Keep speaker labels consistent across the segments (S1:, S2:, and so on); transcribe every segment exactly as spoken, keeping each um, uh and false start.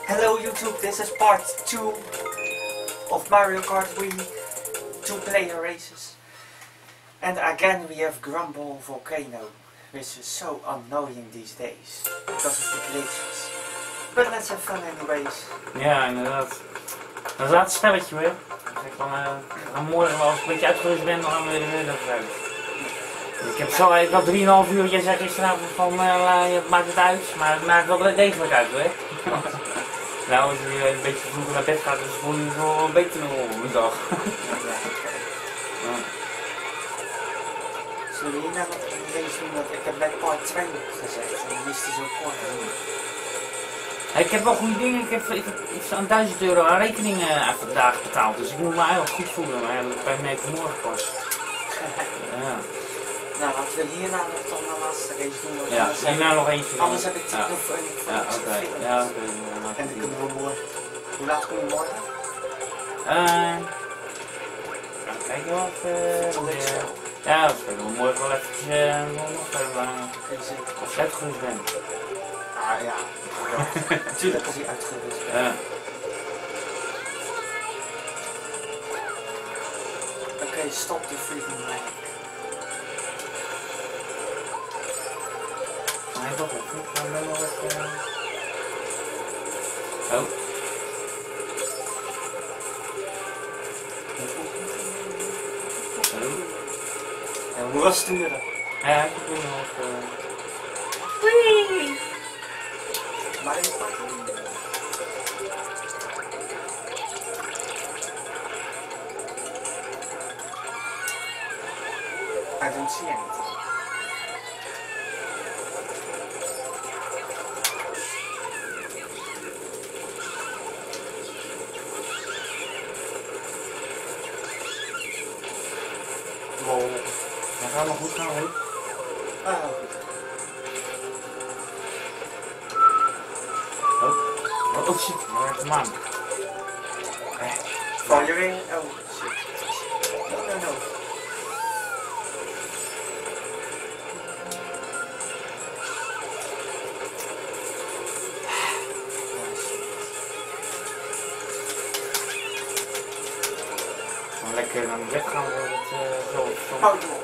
S1: Hello YouTube, this is part two of Mario Kart Wii two player races. And again we have Grumble Volcano, which is so annoying these days because of the glitches. But let's have fun anyways.
S2: Ja, inderdaad. Dat is laat spelletje weer. Dus ik kan, uh, dan morgen als ik een beetje uitgerust ben, dan gaan we weer de middag uit. Ik heb zo, ik had drieënhalf uur, jij zei gisteravond van, uh, het maakt het uit, maar het maakt wel degelijk uit hoor. Nou, als je een beetje vroeger naar bed gaat, dus voel je wel een beetje op een dag.
S1: Ja. Zullen we hier nou nog eens doen? Dat ik heb bij part twee gezegd, en dan is die zo kort.
S2: Ik heb wel goede dingen, ik heb, ik heb iets aan duizend euro aan rekeningen uh, vandaag betaald, dus ik moet me eigenlijk goed voelen, maar dat bij mij vanmorgen pas. Ja.
S1: Nou, laten we hierna nog dan de laatste race doen.
S2: Ja, hierna nog eentje.
S1: Anders heb ik het nog voor een
S2: Ja, oké. Ja, oké.
S1: En dan kunnen we morgen. Hoe laat kunnen we morgen?
S2: Uh, even kijken wat. Uh, uh, ja, dat kunnen we morgen wel eventjes uh, nog even uh, als je uitgerust bent.
S1: Ah ja, natuurlijk als hij uitgerust bent.
S2: Ja.
S1: Oké, okay, stop de freaking lag.
S2: Nee, toch wel goed. Dan ben nog even... Oh. Oh.
S1: Ja, we moeten sturen.
S2: Ja, ik heb nog... Uh...
S1: Wee! Maar ik pak hem. I don't see anything.
S2: Wow. Dat gaat nog goed gaan, hoor.
S1: Ah, goed.
S2: Oh, oh shit, waar is de maan?
S1: Firing? Oh shit. No, no, no.
S2: Lekker aan de weg gaan we het uh, zo op.
S1: Houd hem op.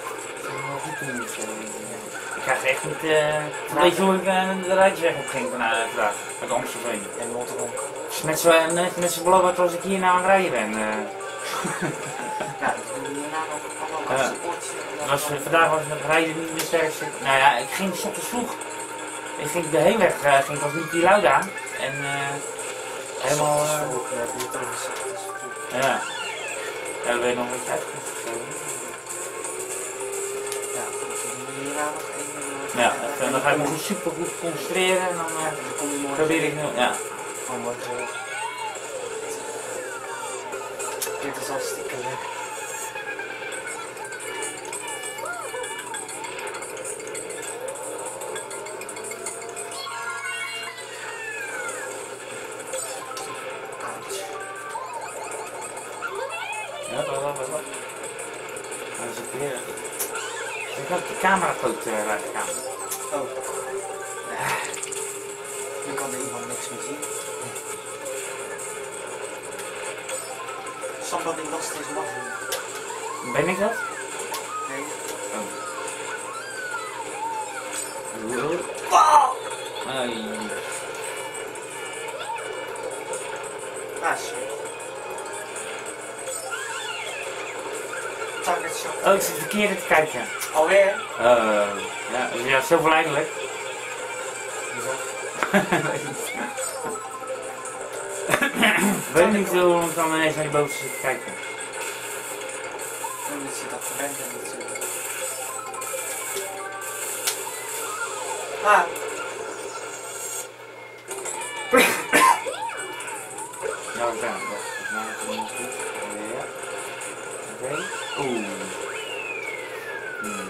S2: Ik krijg echt niet. Uh, weet je hoe ik uh, de rijtjesweg op ging vandaag, uh, uit Amstelveen?
S1: En Rotterdam.
S2: Net zo, net, net zo belangrijk als ik hier nou aan het rijden ben. Uh.
S1: Ja, dat doen we hierna nog allemaal als support.
S2: Was, uh, vandaag was het rijden niet de sterkste. Nou ja, ik ging 's ochtends vroeg. Ik ging de heenweg, uh, ging pas niet die luid aan. En uh, helemaal. Uh, ja. Ja, dan ben je nog een beetje uitgerust.
S1: Ja, goed, dan doen we hierna nog één.
S2: Ja, en dan ga ik me zo super goed concentreren en dan uh, probeer ik nu. Ja.
S1: Oh, maar uh, dit is hartstikke leuk.
S2: Ja, dat wel, dat wel. Dat is het weer. Ik had de camera goed uh, laten gaan.
S1: Oh. Ja. Nu kan er iemand niks meer zien. Somebody lost his mushroom.
S2: Ben ik dat?
S1: Nee.
S2: Oh.
S1: Wow!
S2: Ai.
S1: Ah, shit. Target shot.
S2: Oh, ik zit verkeerd te kijken.
S1: Alweer?
S2: Uh, ja, ja, zo verleidelijk. Weet niet hoe lang ik dan ineens naar die boven zit te kijken.
S1: Omdat je dat gewend bent natuurlijk. Ah.
S2: Nou, ik ben het. Nou, ik ben het goed. Ja. Oké. Oeh. Hmm.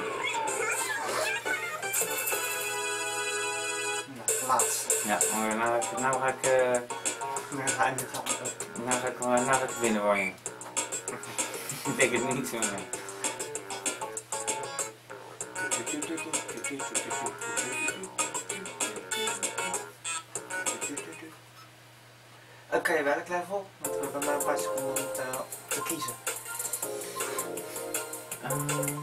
S1: Nou, laatste.
S2: Ja, maar nou, nou ga ik... Uh,
S1: Nu ga ik gaan.
S2: nou ga ik, uh, nou ga ik winnen worden. Ik denk het niet zo.
S1: Oké, welk level? Want we hebben maar een paar seconden om te, te kiezen.
S2: Um,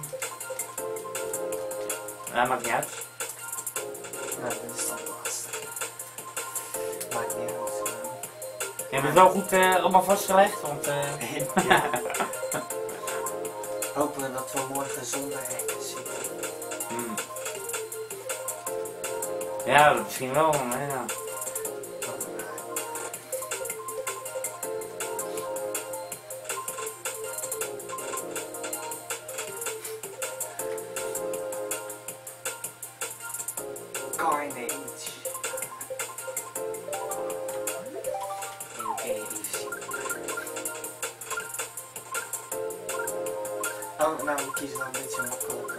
S2: ja, maakt niet uit.
S1: Nou, dit is dan de laatste. Maakt niet uit. Uh...
S2: Je hebt het wel goed uh, allemaal vastgelegd, want... Uh...
S1: ja. Hopen we dat we morgen zonder hekken zien.
S2: Hmm. Ja, misschien wel, maar ja.
S1: Carnage. Oké, easy. Oh, nou, we kiezen dan een beetje makkelijker.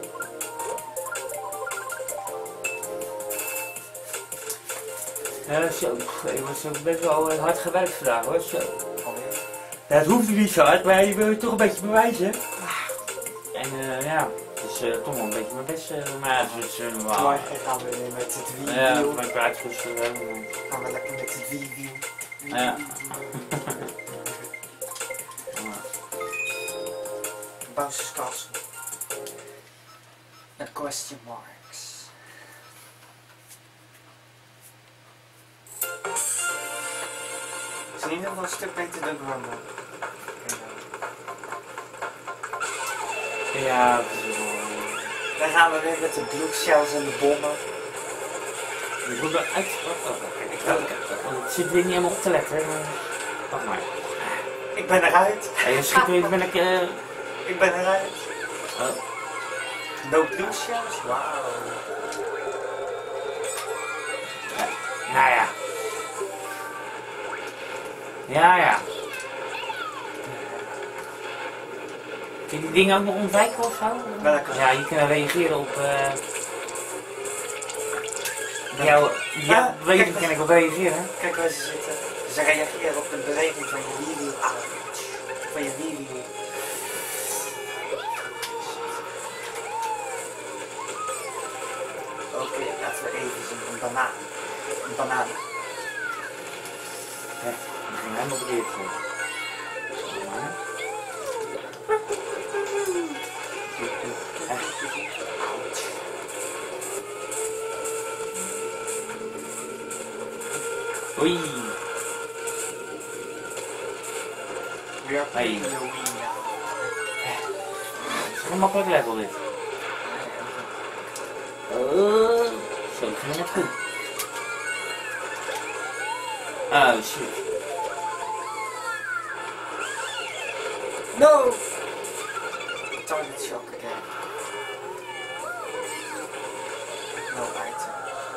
S2: Ja, zo. Ik was ook best wel hard gewerkt vandaag hoor, zo.
S1: Alweer?
S2: Ja, het hoeft niet zo hard, maar je wil je toch een beetje bewijzen. En uh, ja, het is uh, toch wel een beetje mijn best, uh, maar ja, het is uh, normaal.
S1: Morgen gaan we weer met het wiel.
S2: Ja, dat ben ik uitgerust. Uh,
S1: gaan we lekker met het wiel.
S2: Ja.
S1: Bowser's Castle. Met question marks. Het is in ieder geval een stuk beter dan Grumble.
S2: Ja, het is wel...
S1: Dan gaan we weer met de bloedshells en de bommen.
S2: Ik moet eruit... Oh, oh, oh, oh, oh, het zit weer niet helemaal op te letten. Wacht maar.
S1: Ik ben eruit.
S2: Hey, dan schiet weer, ben ik... Uh...
S1: Ik ben eruit.
S2: Oh.
S1: No bloedshells? Wauw.
S2: Nou ja. Ja, ja. Kun je die dingen ook nog ontwijken of zo?
S1: Welke?
S2: Ja, je kan reageren op... Uh... Jouw... Ja,
S1: Ah,
S2: beweging kan ik op reageren.
S1: Kijk waar ze zitten. Ze reageren op de beweging van je wielwiel. Ah, van je wielwiel. Oké, okay, laten we even zien. Een banaan. Een banaan.
S2: Ja, die ging helemaal verkeerd voor. Oei.
S1: Weer
S2: hey.
S1: Wii.
S2: Het is een makkelijk level dit. Uh, zo, ik ging net goed. Oh shit.
S1: No! Target shock again. No item.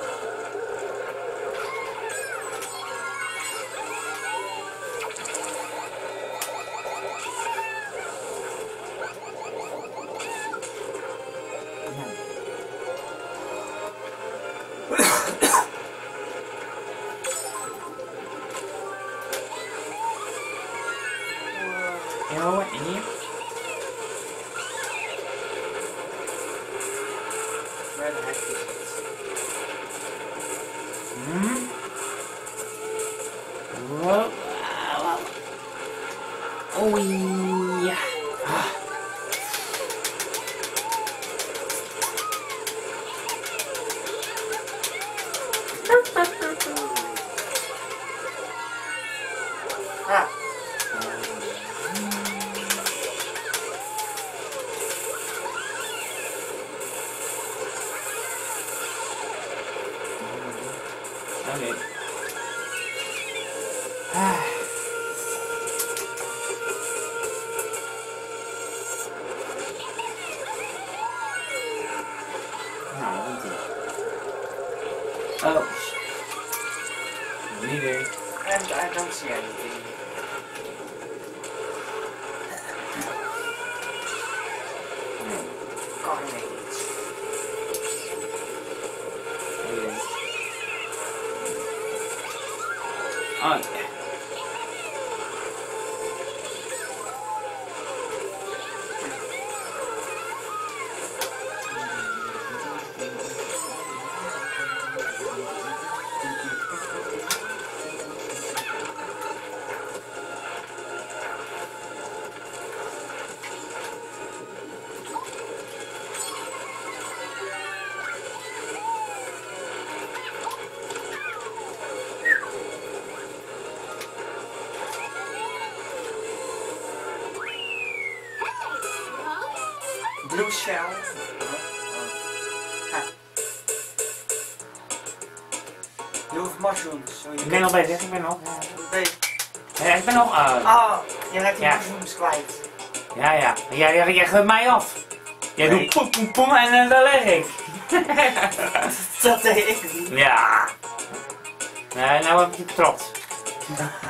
S2: Ja, en hier?
S1: Waar de heck is het?
S2: Hmm? Wow. Oei. Ja. Ah.
S1: Ah.
S2: Okay. Ah. Nou, dat komt ie. Oh. Niet weer.
S1: And I don't see anything. Carnage.
S2: Okay. Oh, yeah.
S1: Blue shell. Ha. You have mushrooms. So you
S2: Ik ben nog bezig, ik ben nog.
S1: Nee.
S2: Ja, ik ben nog. Uh,
S1: Ah, je hebt die
S2: Ja.
S1: mushrooms kwijt.
S2: ja, ja. Jij, jij, jij geeft mij af. Jij
S1: Nee.
S2: doet poem poem poem en uh, daar leg ik.
S1: Dat deed ik niet.
S2: Ja. Nee, nou heb ik je betrapt.